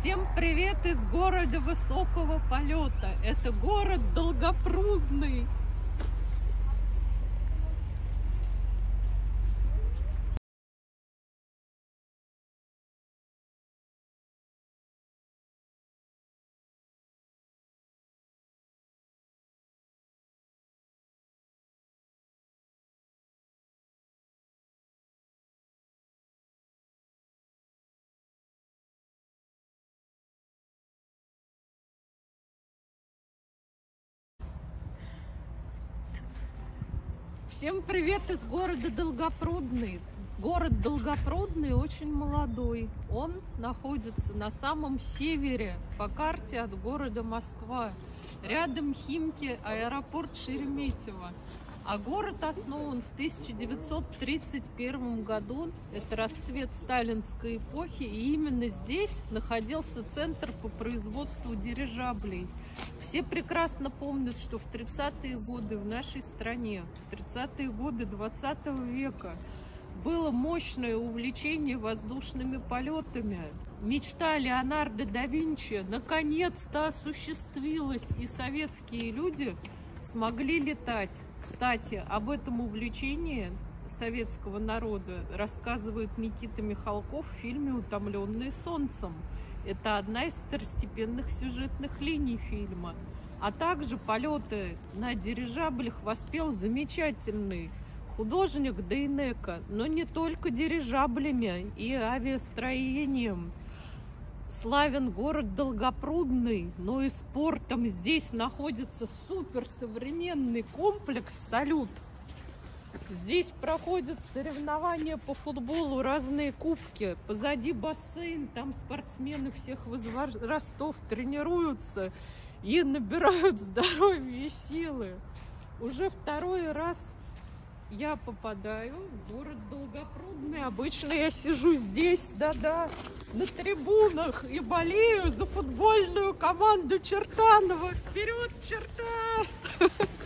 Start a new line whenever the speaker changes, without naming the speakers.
Всем привет из города высокого полета. Это город Долгопрудный. Всем привет из города Долгопрудный. Город Долгопрудный очень молодой. Он находится на самом севере по карте от города Москва. Рядом Химки, аэропорт Шереметьево. А город основан в 1931 году. Это расцвет сталинской эпохи. И именно здесь находился центр по производству дирижаблей. Все прекрасно помнят, что в 30-е годы в нашей стране, в 30-е годы 20 века, было мощное увлечение воздушными полетами. Мечта Леонардо да Винчи наконец-то осуществилась, и советские люди смогли летать. Кстати, об этом увлечении советского народа рассказывает Никита Михалков в фильме «Утомленные солнцем». Это одна из второстепенных сюжетных линий фильма. А также полеты на дирижаблях воспел замечательный художник Дейнеко, но не только дирижаблями и авиастроением. Славен город Долгопрудный, но и спортом. Здесь находится суперсовременный комплекс «Салют». Здесь проходят соревнования по футболу, разные кубки. Позади бассейн, там спортсмены всех возрастов тренируются и набирают здоровье и силы. Уже второй раз я попадаю в город Долгопрудный. Обычно я сижу здесь, да-да, на трибунах и болею за футбольную команду Чертанова. Вперед, Черта!